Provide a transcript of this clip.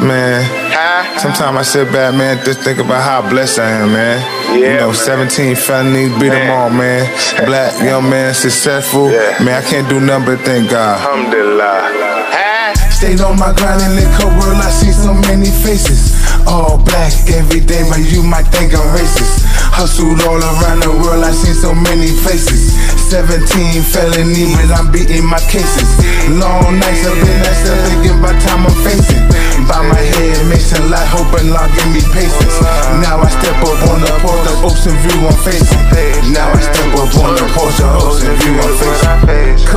Man, sometimes I sit back, man, just think about how blessed I am, man. Yeah, you know, man. 17 felonies, beat them all, man. Black, young man, successful. Yeah. Man, I can't do nothing but thank God. Alhamdulillah. Stayed on my grind in the cold world, I seen so many faces. All black every day, but you might think I'm racist. Hustled all around the world, I seen so many places. 17 felony, but I'm beating my cases. Long nights up in that cell, thinking by time I'm facing. By my head, Mason light, hoping Lord give me patience. Now I step up on the porch of Ocean View, I'm facing. Now I step up on the porch of Ocean View, I'm facing.